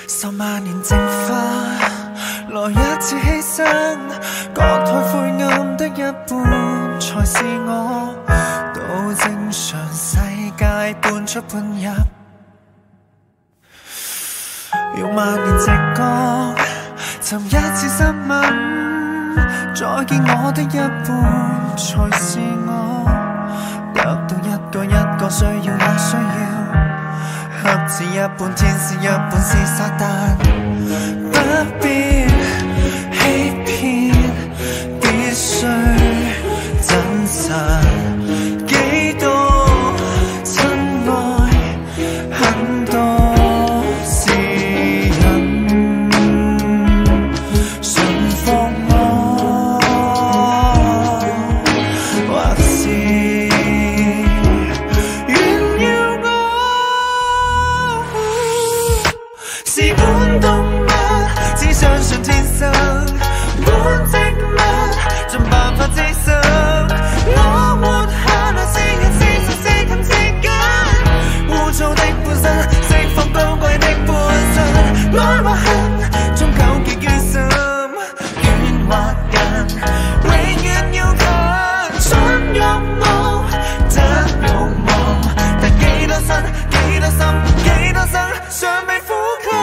10萬年淨化，來一次犧牲，割開灰暗的一半，才是我到正常世界半出半入。用萬年直覺，尋一次親吻，再見我的一半，才是我得到一個需要我需要。黑子一半，天使一半，是撒旦，不必欺騙，必須真實。幾多親愛，很多是人順服我，或是是本動物，只相信天生；本植物，盡辦法滋生。我活下來是人是神是禽是雞，污糟的本身，釋放高貴的本身。愛或恨，終糾結於心，遠或近，永遠要近。想欲望，得欲望，但幾多生，幾多心，幾多生，尚未呼吸。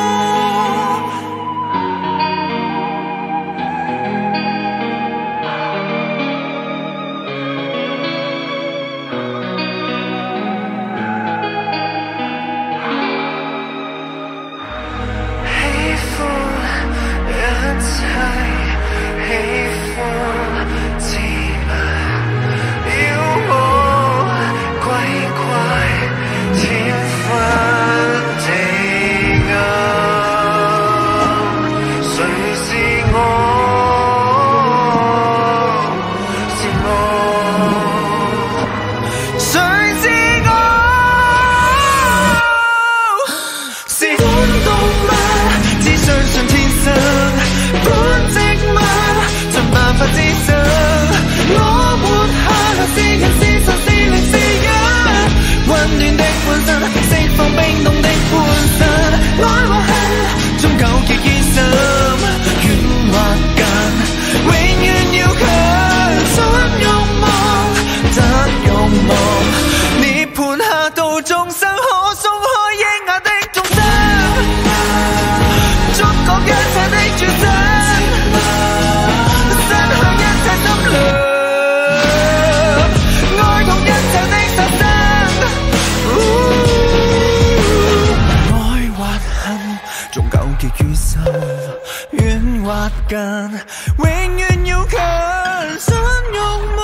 遠或近，永遠要近，想擁抱。